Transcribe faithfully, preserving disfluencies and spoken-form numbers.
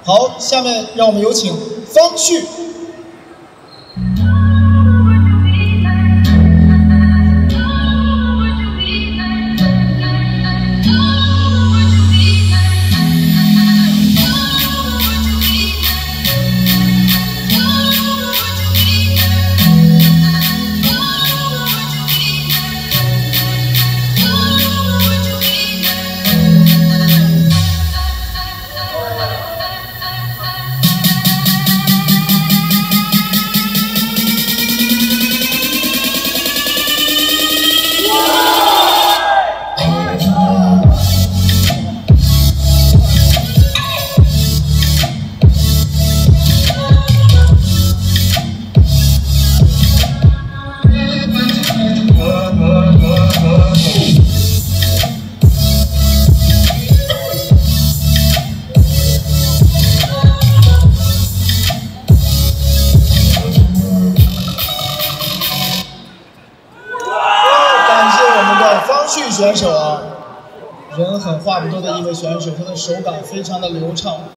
好，下面让我们有请方旭。 方旭选手啊，人狠话不多的一位选手，他的手感非常的流畅。